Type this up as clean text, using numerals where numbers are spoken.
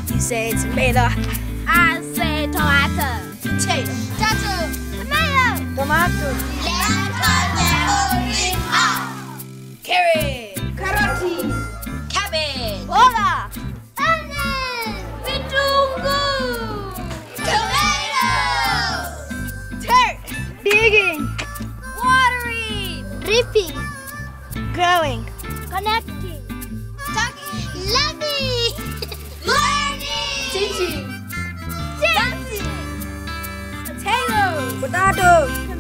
You say tomato. I say tomato. Potato. Tomato. Tomato. Carrot. Carrot. Cabbage. Bola. Onion. Vitunggu. Tomato. Dirt. Digging. Watering. Dripping. Growing. Connecting. Talking. Loving. Learning. Teaching. Dancing. Potatoes. Potato.